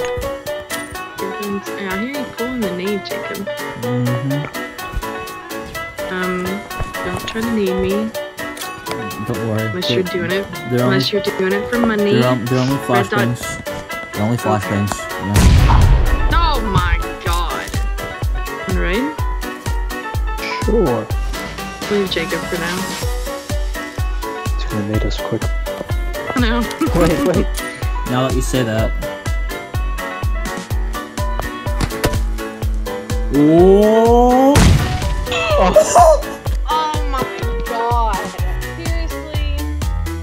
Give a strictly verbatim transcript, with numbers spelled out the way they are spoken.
I hear you pulling the nade, Jacob. Mm-hmm. Um, don't try to need me. Don't worry. Unless they're, you're doing it. They're unless only, you're doing it for money. They're, on, they're only flashbangs. They're only flashbangs. Yeah. Oh my god. Alright? Sure. Leave Jacob for now. It's gonna make us quick. No. Wait, wait. Now that you say that. Oh! Oh.